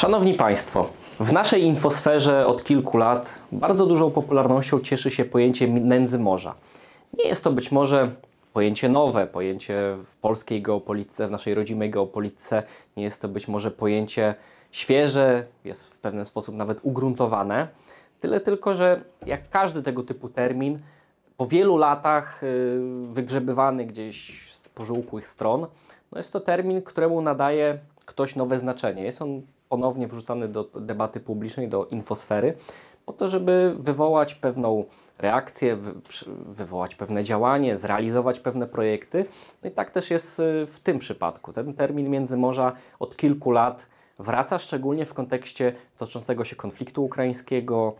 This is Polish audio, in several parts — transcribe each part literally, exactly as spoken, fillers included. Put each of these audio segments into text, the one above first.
Szanowni Państwo, w naszej infosferze od kilku lat bardzo dużą popularnością cieszy się pojęcie nędzy morza. Nie jest to być może pojęcie nowe, pojęcie w polskiej geopolityce, w naszej rodzimej geopolityce. Nie jest to być może pojęcie świeże, jest w pewien sposób nawet ugruntowane. Tyle tylko, że jak każdy tego typu termin, po wielu latach wygrzebywany gdzieś z pożółkłych stron, no jest to termin, któremu nadaje ktoś nowe znaczenie. Jest on ponownie wrzucany do debaty publicznej, do infosfery, po to, żeby wywołać pewną reakcję, wywołać pewne działanie, zrealizować pewne projekty. No i tak też jest w tym przypadku. Ten termin Międzymorza od kilku lat wraca, szczególnie w kontekście toczącego się konfliktu ukraińskiego,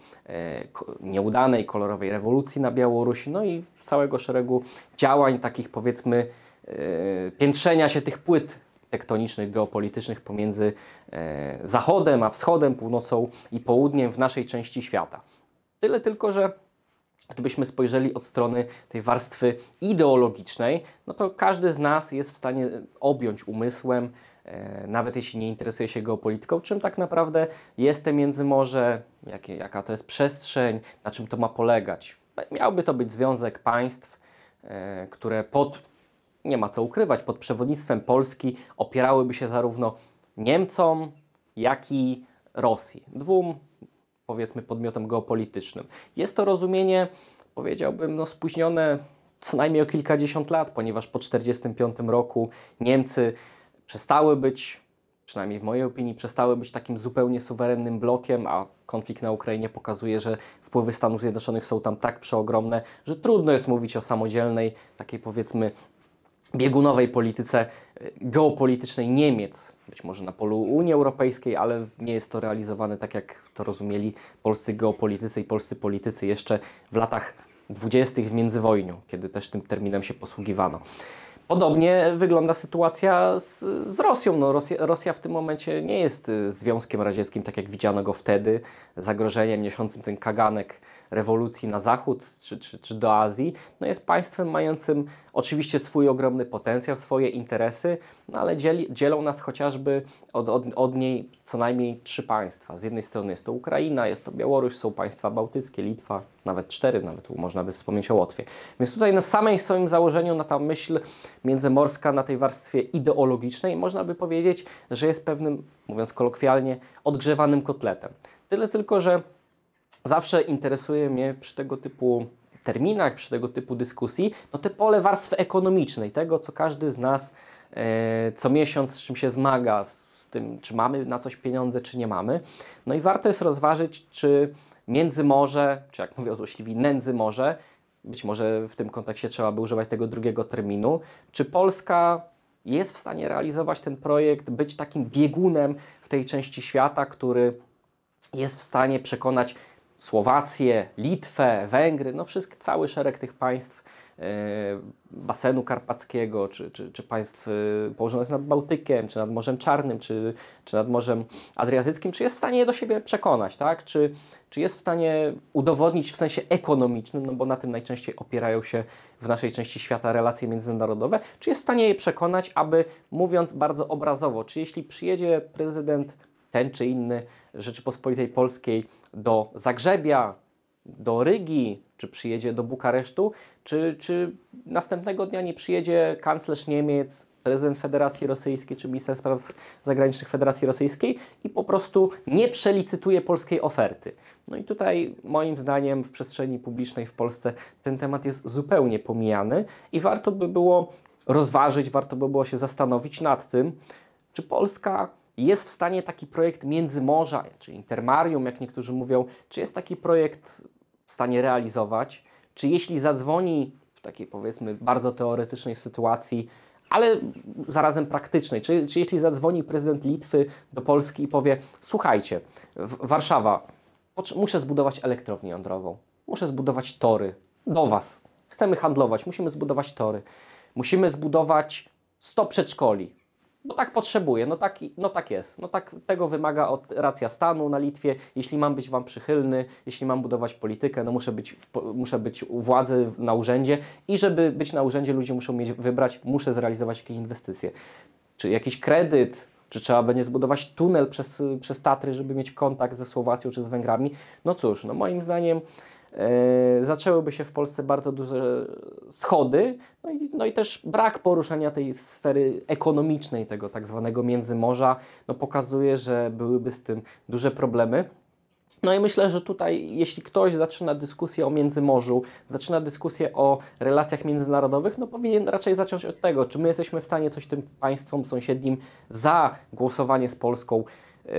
nieudanej kolorowej rewolucji na Białorusi, no i całego szeregu działań takich, powiedzmy, piętrzenia się tych płyt tektonicznych, geopolitycznych pomiędzy e, Zachodem a Wschodem, Północą i Południem w naszej części świata. Tyle tylko, że gdybyśmy spojrzeli od strony tej warstwy ideologicznej, no to każdy z nas jest w stanie objąć umysłem, e, nawet jeśli nie interesuje się geopolityką, czym tak naprawdę jest to Międzymorze, jakie, jaka to jest przestrzeń, na czym to ma polegać. Miałby to być związek państw, e, które pod nie ma co ukrywać, pod przewodnictwem Polski opierałyby się zarówno Niemcom, jak i Rosji. Dwóm, powiedzmy, podmiotom geopolitycznym. Jest to rozumienie, powiedziałbym, no, spóźnione co najmniej o kilkadziesiąt lat, ponieważ po tysiąc dziewięćset czterdziestym piątym roku Niemcy przestały być, przynajmniej w mojej opinii, przestały być takim zupełnie suwerennym blokiem, a konflikt na Ukrainie pokazuje, że wpływy Stanów Zjednoczonych są tam tak przeogromne, że trudno jest mówić o samodzielnej, takiej, powiedzmy, biegunowej polityce geopolitycznej Niemiec, być może na polu Unii Europejskiej, ale nie jest to realizowane tak, jak to rozumieli polscy geopolitycy i polscy politycy jeszcze w latach dwudziestych w międzywojniu, kiedy też tym terminem się posługiwano. Podobnie wygląda sytuacja z, z Rosją. No, Rosja, Rosja w tym momencie nie jest Związkiem Radzieckim, tak jak widziano go wtedy, zagrożeniem niosącym ten kaganek rewolucji na zachód czy, czy, czy do Azji. No jest państwem mającym oczywiście swój ogromny potencjał, swoje interesy, no ale dzieli, dzielą nas chociażby od, od, od niej co najmniej trzy państwa. Z jednej strony jest to Ukraina, jest to Białoruś, są państwa bałtyckie, Litwa, nawet cztery, nawet można by wspomnieć o Łotwie. Więc tutaj no, w samej swoim założeniu na ta myśl międzymorska, na tej warstwie ideologicznej, można by powiedzieć, że jest pewnym, mówiąc kolokwialnie, odgrzewanym kotletem. Tyle tylko, że zawsze interesuje mnie przy tego typu terminach, przy tego typu dyskusji, no te pole warstwy ekonomicznej, tego, co każdy z nas e, co miesiąc z czym się zmaga, z, z tym, czy mamy na coś pieniądze, czy nie mamy. No i warto jest rozważyć, czy Międzymorze, czy jak mówią złośliwi, Nędzymorze, być może w tym kontekście trzeba by używać tego drugiego terminu, czy Polska jest w stanie realizować ten projekt, być takim biegunem w tej części świata, który jest w stanie przekonać Słowację, Litwę, Węgry, no wszystkie, cały szereg tych państw e, basenu karpackiego, czy, czy, czy państw e, położonych nad Bałtykiem, czy nad Morzem Czarnym, czy, czy nad Morzem Adriatyckim, czy jest w stanie je do siebie przekonać, tak? Czy, czy jest w stanie udowodnić w sensie ekonomicznym, no bo na tym najczęściej opierają się w naszej części świata relacje międzynarodowe, czy jest w stanie je przekonać, aby, mówiąc bardzo obrazowo, czy jeśli przyjedzie prezydent ten czy inny Rzeczypospolitej Polskiej do Zagrzebia, do Rygi, czy przyjedzie do Bukaresztu, czy, czy następnego dnia nie przyjedzie kanclerz Niemiec, prezydent Federacji Rosyjskiej, czy minister spraw zagranicznych Federacji Rosyjskiej i po prostu nie przelicytuje polskiej oferty. No i tutaj moim zdaniem w przestrzeni publicznej w Polsce ten temat jest zupełnie pomijany i warto by było rozważyć, warto by było się zastanowić nad tym, czy Polska jest w stanie taki projekt Międzymorza, czy Intermarium, jak niektórzy mówią, czy jest taki projekt w stanie realizować, czy jeśli zadzwoni w takiej, powiedzmy, bardzo teoretycznej sytuacji, ale zarazem praktycznej, czy, czy jeśli zadzwoni prezydent Litwy do Polski i powie: słuchajcie, Warszawa, muszę zbudować elektrownię jądrową, muszę zbudować tory, do Was, chcemy handlować, musimy zbudować tory, musimy zbudować sto przedszkoli, bo tak potrzebuję, no tak, no tak jest, no tak tego wymaga od racja stanu na Litwie, jeśli mam być Wam przychylny, jeśli mam budować politykę, no muszę być, muszę być u władzy na urzędzie i żeby być na urzędzie ludzie muszą mieć wybrać, muszę zrealizować jakieś inwestycje, czy jakiś kredyt, Czy trzeba będzie zbudować tunel przez, przez Tatry, żeby mieć kontakt ze Słowacją czy z Węgrami? No cóż, no moim zdaniem e, zaczęłyby się w Polsce bardzo duże schody, no i, no i też brak poruszania tej sfery ekonomicznej, tego tak zwanego Międzymorza, no pokazuje, że byłyby z tym duże problemy. No i myślę, że tutaj, jeśli ktoś zaczyna dyskusję o Międzymorzu, zaczyna dyskusję o relacjach międzynarodowych, no powinien raczej zacząć od tego, czy my jesteśmy w stanie coś tym państwom sąsiednim za głosowanie z Polską yy,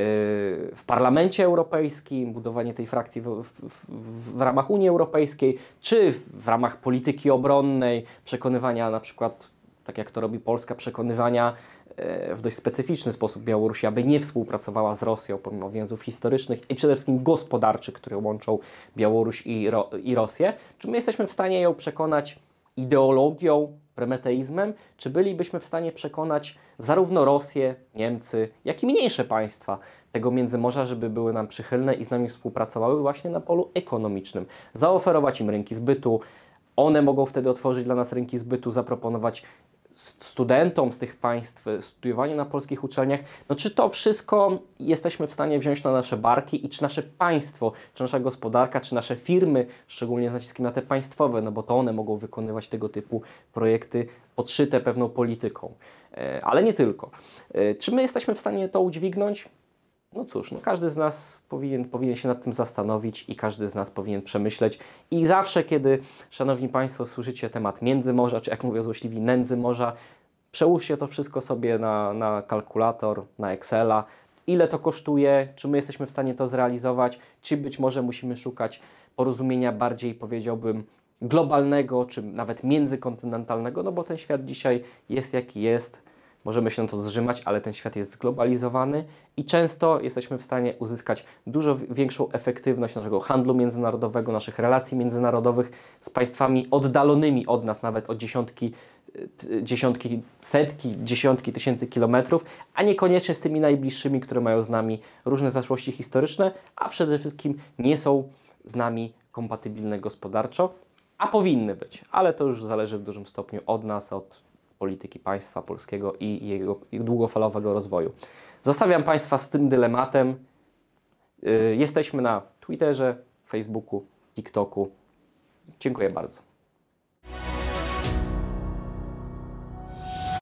w Parlamencie Europejskim, budowanie tej frakcji w, w, w, w ramach Unii Europejskiej, czy w ramach polityki obronnej, przekonywania na przykład, tak jak to robi Polska, przekonywania w dość specyficzny sposób Białorusi, aby nie współpracowała z Rosją pomimo więzów historycznych i przede wszystkim gospodarczych, które łączą Białoruś i, Ro i Rosję. Czy my jesteśmy w stanie ją przekonać ideologią, premeteizmem, czy bylibyśmy w stanie przekonać zarówno Rosję, Niemcy, jak i mniejsze państwa tego Międzymorza, żeby były nam przychylne i z nami współpracowały właśnie na polu ekonomicznym. Zaoferować im rynki zbytu, one mogą wtedy otworzyć dla nas rynki zbytu, zaproponować studentom z tych państw studiowanie na polskich uczelniach, no czy to wszystko jesteśmy w stanie wziąć na nasze barki i czy nasze państwo, czy nasza gospodarka, czy nasze firmy, szczególnie z naciskiem na te państwowe, no bo to one mogą wykonywać tego typu projekty podszyte pewną polityką, ale nie tylko. Czy my jesteśmy w stanie to udźwignąć? No cóż, no każdy z nas powinien, powinien się nad tym zastanowić i każdy z nas powinien przemyśleć. I zawsze, kiedy, Szanowni Państwo, słyszycie temat Międzymorza, czy jak mówią złośliwi, Nędzymorza, przełóżcie to wszystko sobie na, na kalkulator, na Excela. Ile to kosztuje, czy my jesteśmy w stanie to zrealizować, czy być może musimy szukać porozumienia bardziej, powiedziałbym, globalnego, czy nawet międzykontynentalnego, no bo ten świat dzisiaj jest jaki jest. Możemy się na to zrzymać, ale ten świat jest zglobalizowany i często jesteśmy w stanie uzyskać dużo większą efektywność naszego handlu międzynarodowego, naszych relacji międzynarodowych z państwami oddalonymi od nas nawet o dziesiątki, dziesiątki, setki, dziesiątki tysięcy kilometrów, a niekoniecznie z tymi najbliższymi, które mają z nami różne zaszłości historyczne, a przede wszystkim nie są z nami kompatybilne gospodarczo, a powinny być, ale to już zależy w dużym stopniu od nas, od polityki państwa polskiego i jego długofalowego rozwoju. Zostawiam Państwa z tym dylematem. Jesteśmy na Twitterze, Facebooku, TikToku. Dziękuję bardzo.